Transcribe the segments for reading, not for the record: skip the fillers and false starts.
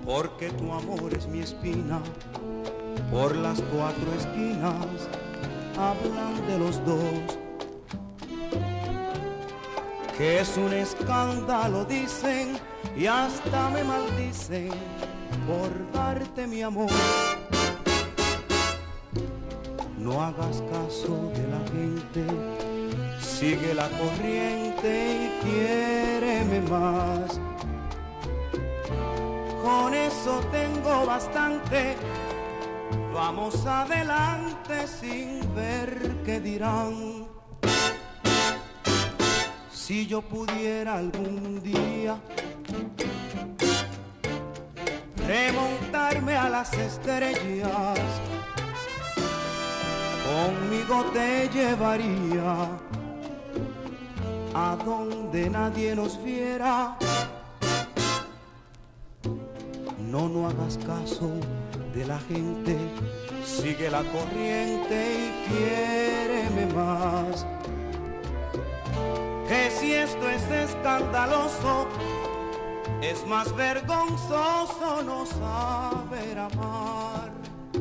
porque tu amor es mi espina. Por las cuatro esquinas hablan de los dos, que es un escándalo, dicen, y hasta me maldicen por darte mi amor. No hagas caso de la gente, sigue la corriente y quiéreme más. Con eso tengo bastante, vamos adelante sin ver qué dirán. Si yo pudiera algún día remontarme a las estrellas, conmigo te llevaría a donde nadie nos viera. No, no hagas caso de la gente, sigue la corriente y quiéreme más. Que si esto es escandaloso, es más vergonzoso no saber amar.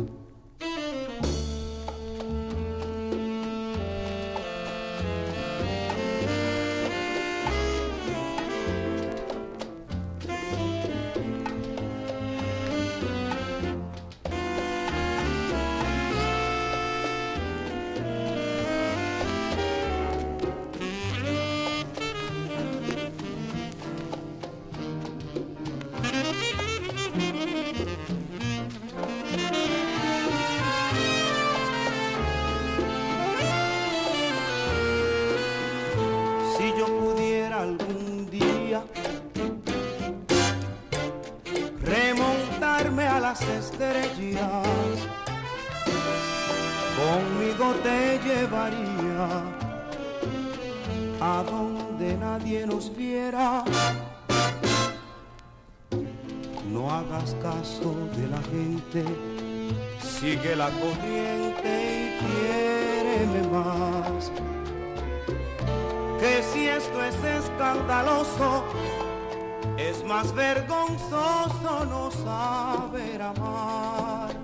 Si yo pudiera algún día remontarme a las estrellas, conmigo te llevaría a donde nadie nos viera. No hagas caso de la gente, sigue la corriente y quiéreme más. Que si esto es escandaloso, es más vergonzoso no saber amar.